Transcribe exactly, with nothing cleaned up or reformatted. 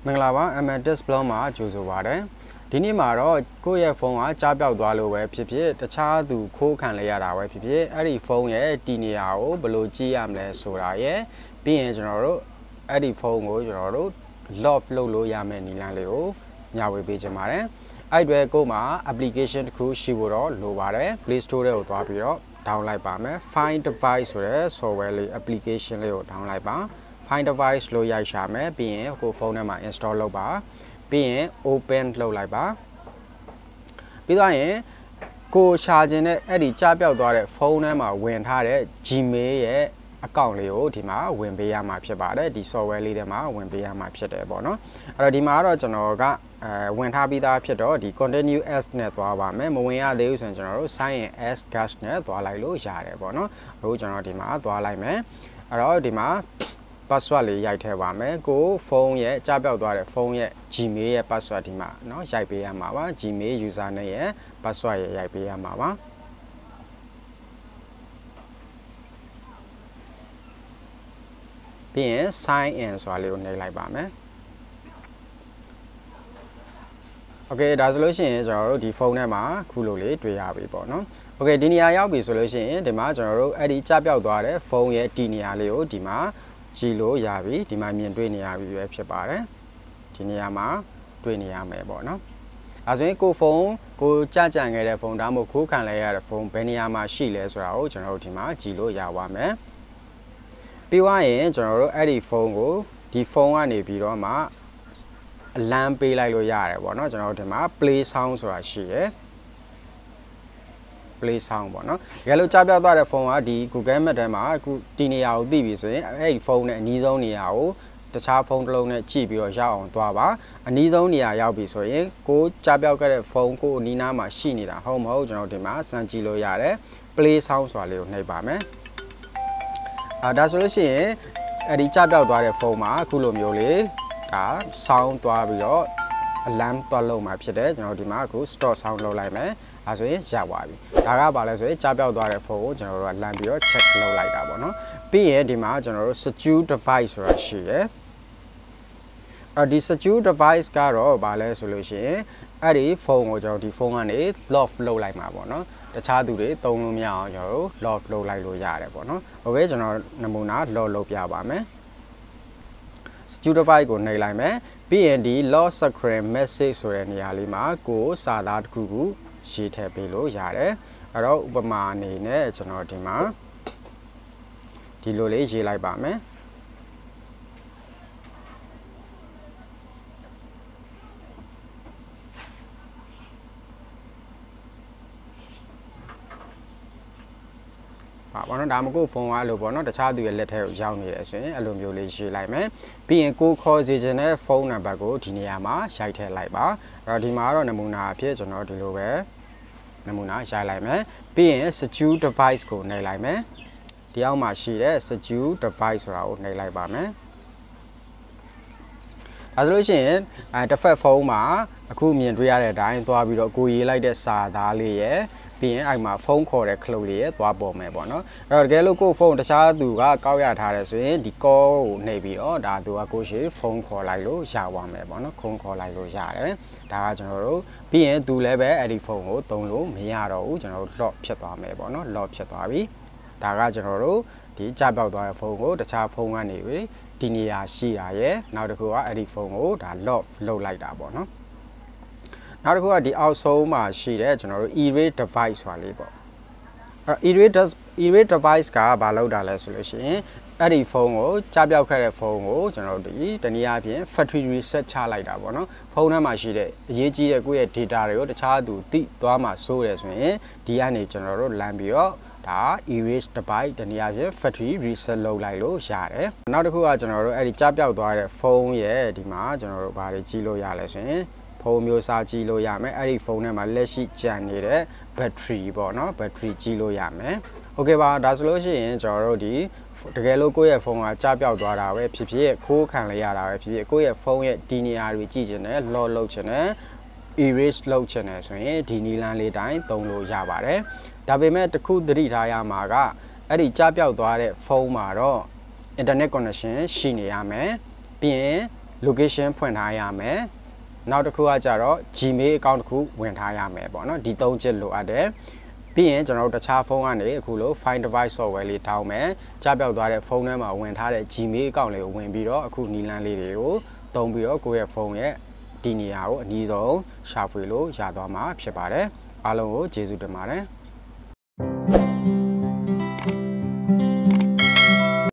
မင်္ဂလာပါ M N Test Blog မှာကြိုဆိုပါရစေဒီနေ့မှာတော့ကိုယ့်ရဲ့ဖုန်းကကြားပြောက်သွားလို့ပဲဖြစ်ဖြစ်တခြားသူခိုးခံလိုက်ရတာပဲဖြစ်ဖြစ်အဲ့ဒီဖုန်းရဲ့တီနေရာကိုဘယ်လိုကြည့်ရမလဲဆိုတာရဲ့ပြီးရင်ကျွန်တော်တို့အဲ့ဒီဖုန်းကိုကျွန်တော်တို့ lock လုပ်လို့ရမယ့်နည်းလမ်းလေးကိုညွှန်ပေးချင်ပါတယ်အဲ့ဒီကိုမှာ application တစ်ခုရှိဖို့တော့လိုပါတယ် Play Store ထဲကိုသွားပြီးတော့ download လိုက်ပါမယ် Find Device ဆိုတဲ့ software လေး application လေးကို download လိုက်ပါ Find Device လို့ရိုက်ရှာမယ်ပြီးရင်ကိုဖုန်းထဲမှာ install လုပ်ပါပြီးရင် open လုပ်လိုက်ပါပြီးတော့ရင်ကိုရှာခြင်းနဲ့အဲ့ဒီကြားပြောက်သွားတဲ့ဖုန်းထဲမှာဝင်ထားတဲ့ Gmail ရဲ့ account လေးကိုဒီမှာဝင်ပေးရမှာဖြစ်ပါတယ်ဒီ software လေးထဲမှာဝင်ပေးရမှာဖြစ်တယ်ပေါ့နော်အဲ့တော့ဒီမှာတော့ကျွန်တော်ကအဲဝင်ထားပြီးသားဖြစ်တော့ဒီ continue as နဲ့သွားပါမယ်မဝင်ရသေးဘူးဆိုရင်ကျွန်တော်တို့ sign in as guest နဲ့သွားလိုက်လို့ရတယ်ပေါ့နော်အခုကျွန်တော်ဒီမှာသွားလိုက်မယ်အဲ့တော့ဒီမှာ password လေးရိုက်ထည့်ပါမယ်ကိုဖုန်းရဲ့ကြားပြောက်သွားတဲ့ဖုန်းရဲ့ Gmail ရဲ့ password ဒီမှာเนาะရိုက်ပေးရမှာပါ Gmail user နဲ့ရဲ့ password ရဲ့ရိုက်ပေးရမှာပါပြီးရင် sign in ဆိုတာလေးကိုနှိပ်လိုက်ပါမယ်โอเคဒါဆိုလို့ရှိရင်ကျွန်တော်တို့ဒီဖုန်းထဲမှာခုလိုလေးတွေ့ရပြီပေါ့နော်โอเคဒီနေရာရောက်ပြီဆိုလို့ရှိရင်ဒီမှာကျွန်တော်တို့အဲ့ဒီကြားပြောက်သွားတဲ့ဖုန်းရဲ့ဒီနေရာလေးကိုဒီမှာကြည့်လို့ရပြီဒီမှာမြင်တွေ့နေရပြီပဲဖြစ်ပါတယ်ဒီနေရာမှာတွေ့နေရမယ်ပေါ့နော်အဲဆိုရင်ကိုဖုန်းကိုကြကြံခဲ့တဲ့ဖုန်းဒါမှမဟုတ်ခိုးခံလိုက်ရတဲ့ဖုန်းဘယ်နေရာမှာရှိလဲဆိုတာကိုကျွန်တော်တို့ဒီမှာကြည့်လို့ရပါမယ်ပြီးသွားရင်ကျွန်တော်တို့အဲ့ဒီဖုန်းကိုဒီဖုန်းကနေပြီးတော့မှအလမ်းပေးလိုက်လို့ရတယ်ပေါ့နော်ကျွန်တော်တို့ဒီမှာ play sound ဆိုတာရှိရယ် play sound ပေါ့နော်တကယ်လို့ကြားပြောက်သွားတဲ့ဖုန်းကဒီ Google Map ထဲမှာအခုဒီနေရာကိုသိပြီဆိုရင်အဲ့ဒီဖုန်းနဲ့အနီးဆုံးနေရာကိုတခြားဖုန်းတစ်လုံးနဲ့ကြည့်ပြီးတော့ရောက်အောင်သွားပါအနီးဆုံးနေရာရောက်ပြီဆိုရင်ကိုကြားပြောက်ခဲ့တဲ့ဖုန်းကိုအနီးနားမှာရှိနေတာဟုတ်မဟုတ်ကျွန်တော်ဒီမှာစမ်းကြည့်လို့ရတယ် play sound ဆိုတာလေးကိုနှိပ်ပါမယ်အာဒါဆိုလို့ရှိရင်အဲ့ဒီကြားပြောက်သွားတဲ့ဖုန်းမှာအခုလိုမျိုးလေးဒါ sound သွားပြီးတော့ alarm သွားလုံးမှာဖြစ်တယ်ကျွန်တော်ဒီမှာအခု stop sound လုပ်လိုက်မယ်အဲဆိုရင်ရပါပြီဒါကဘာလဲဆိုရင်ကြားပြောက်သွားတဲ့ဖုန်းကိုကျွန်တော်တို့ကလမ်းပြီးတော့ check လုပ်လိုက်တာပေါ့နော်ပြီးရင်ဒီမှာကျွန်တော်တို့ secure device ဆိုတာရှိရယ်အဲဒီ secure device ကတော့ဘာလဲဆိုလို့ရှိရင်အဲ့ဒီဖုန်းကိုကျွန်တော်ဒီဖုန်းကနေ lock လုပ်လိုက်မှာပေါ့နော်တခြားသူတွေသုံးလို့မရအောင်ကျွန်တော်တို့ lock လုပ်လိုက်လို့ရတယ်ပေါ့နော်โอเคကျွန်တော်နမူနာ lock လုပ်ပြပါမယ် secure device ကိုနှိပ်လိုက်မယ်ပြီးရင်ဒီ lock screen message ဆိုတဲ့နေရာလေးမှာကိုစာသားတစ်ခုခုရေးထည့်ပေးလို့ရတယ်အဲ့တော့ဥပမာအနေနဲ့ကျွန်တော်ဒီမှာဒီလိုလေးရေးလိုက်ပါမယ်ပါဘောနော်ဒါမှမဟုတ်ဖုန်းကအဲ့လိုပေါ့နော်တခြားသူရဲ့လက်ထဲကိုရောက်နေတယ်ဆိုရင်အဲ့လိုမျိုးလေးရေးလိုက်မယ်ပြီးရင်ကိုခေါ်စေချင်တဲ့ဖုန်းနံပါတ်ကိုဒီနေရာမှာရိုက်ထည့်လိုက်ပါအဲ့တော့ဒီမှာတော့နမူနာအဖြစ်ကျွန်တော်ဒီလိုပဲနမူနာရိုက်လိုက်မယ်ပြီးရင် secure device ကိုနှိပ်လိုက်မယ်ဒီအောက်မှာရှိတဲ့ secure device ဆိုတာကိုနှိပ်လိုက်ပါမယ်ဒါဆိုလို့ရှိရင်အဲတစ်ဖက်ဖုန်းမှာအခုမြင်တွေ့ရတဲ့အတိုင်းသွားပြီးတော့ကိုရေးလိုက်တဲ့စာသားလေးရဲ့ပြီးရင်အဲ့မှာဖုန်းခေါ်တဲ့ခလုတ်လေးရဲ့သွားပေါ်မယ်ပေါ့နော်အဲ့တော့တကယ်လို့ကိုဖုန်းတခြားသူကကောက်ရထားတယ်ဆိုရင်ဒီ call ကိုနှိပ်ပြီးတော့ဒါသူကကိုရှိဖုန်းခေါ်လိုက်လို့ရပါမယ်ပေါ့နော်ခုံးခေါ်လိုက်လို့ရတယ်ဒါကကျွန်တော်တို့ပြီးရင်သူလည်းပဲအဲ့ဒီဖုန်းကိုသုံးလို့မရတော့ဘူးကျွန်တော်တို့ lock ဖြစ်သွားမယ်ပေါ့နော် lock ဖြစ်သွားပြီဒါကကျွန်တော်တို့ဒီကြားပြောက်သွားတဲ့ဖုန်းကိုတခြားဖုန်းကနေပြီးဒီနေရာရှိတာရဲ့နောက်တစ်ခုကအဲ့ဒီဖုန်းကိုဒါ lock လုပ်လိုက်တာပေါ့နော်နောက်တစ်ခုကဒီအောက်ဆုံးမှာရှိတဲ့ကျွန်တော်တို့ erase device ဆိုတာလေးပေါ့အဲ erase erase device ကဘာလုပ်တာလဲဆိုလို့ရှိရင်အဲ့ဒီဖုန်းကိုကြားပြောက်ခဲ့တဲ့ဖုန်းကိုကျွန်တော်တို့ဒီတနည်းအားဖြင့် factory reset ချလိုက်တာပေါ့နော်ဖုန်းထဲမှာရှိတဲ့အရေးကြီးတဲ့ကိုယ့်ရဲ့ data တွေကိုတခြားသူတိသွားမှစိုးတယ်ဆိုရင်ဒီကနေကျွန်တော်တို့လမ်းပြီးတော့ဒါ erase device တနည်းအားဖြင့် factory reset လုပ်လိုက်လို့ရတယ်နောက်တစ်ခုကကျွန်တော်တို့အဲ့ဒီကြားပြောက်သွားတဲ့ဖုန်းရဲ့ဒီမှာကျွန်တော်တို့ဘာတွေကြည့်လို့ရလဲဆိုရင်ဖုန်းမျိုးစားကြည့်လို့ရမယ်အဲ့ဒီဖုန်းထဲမှာလက်ရှိကျန်နေတဲ့ battery ပေါ့နော် battery ကြည့်လို့ရမယ်โอเคပါဒါဆိုလို့ရှိရင်ကျွန်တော်တို့ဒီတကယ်လို့ကိုယ့်ရဲ့ဖုန်းကကြားပြောက်သွားတာပဲဖြစ်ဖြစ်ခိုးခံလိုက်ရတာပဲဖြစ်ဖြစ်ကိုယ့်ရဲ့ဖုန်းရဲ့ဒီနေရာတွေကြည့်ချင်တယ် lock လုပ်ချင်တယ် erase လုပ်ချင်တယ်ဆိုရင်ဒီနီလန်းလေးတိုင်းသုံးလို့ရပါတယ်ဒါပေမဲ့တခုသတိထားရမှာကအဲ့ဒီကြားပြောက်သွားတဲ့ဖုန်းမှာတော့ internet connection ရှိနေရမယ်ပြီးရင် location ဖွင့်ထားရမယ်နောက်တစ်ခုကကြတော့ Gmail account တစ်ခုဝင်ထားရမယ်ပေါ့နော်ဒီသုံးချက်လိုအပ်တယ်ပြီးရင်ကျွန်တော်တို့တခြားဖုန်းကနေအခုလို Find Device software လေးတောင်းမယ်ကြားပြောက်သွားတဲ့ဖုန်းထဲမှာဝင်ထားတဲ့ Gmail account လေးကိုဝင်ပြီးတော့အခုနီလန်းလေးတွေကိုသုံးပြီးတော့ကိုယ့်ရဲ့ဖုန်းရဲ့ဒီနေရာကိုအနည်းဆုံးရှာဖွေလို့ရသွားမှာဖြစ်ပါတယ်အားလုံးကိုကျေးဇူးတင်ပါတယ်